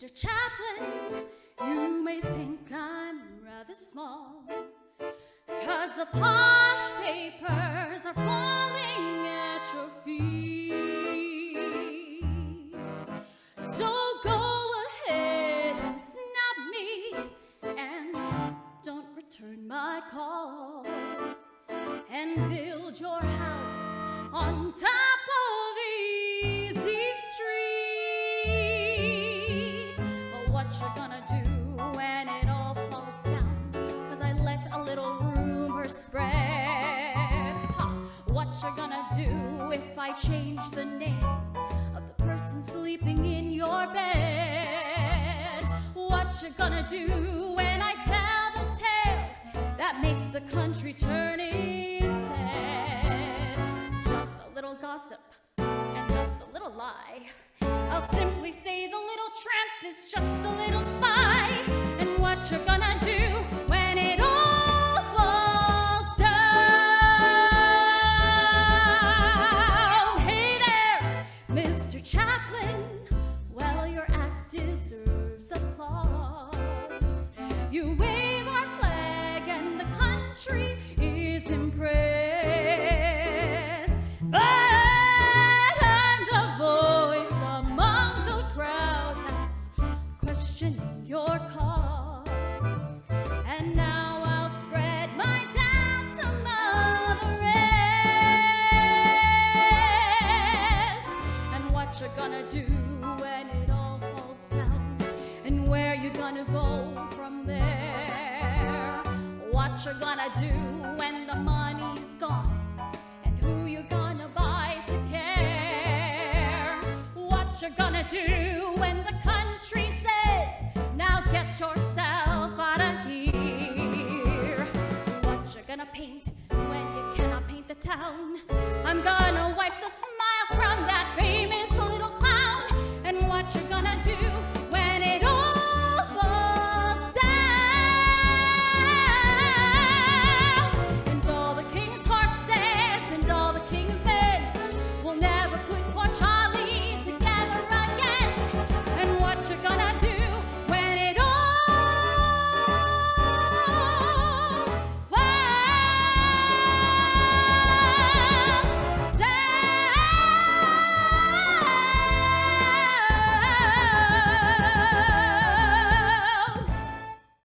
Mr. Chaplin, you may think I'm rather small, 'cause the posh papers are falling at your feet. So go ahead and snub me, and don't return my call, and build your house on top of Easy Street. But what you're gonna do when it all falls down, 'cause I let a little rumor spread. What you're gonna do if I change the name of the person sleeping in your bed? What you're gonna do when I tell the tale that makes the country turn its head? Just a little gossip and just a little lie. I'll simply say the little tramp is just a little spy. And what you're gonna do when it all falls down? Hey there, Mr. Chaplin, well, your act deserves applause. You wave our flag and the country is impressed. But I'm the voice among the crowd that's questioning your cause. And now I'll spread my doubts among the rest. And what you're gonna do when it all falls down, and where you're gonna go from there? What you're gonna do when the money's gone, and who you're gonna buy to care? What you're gonna do when the country says, now get your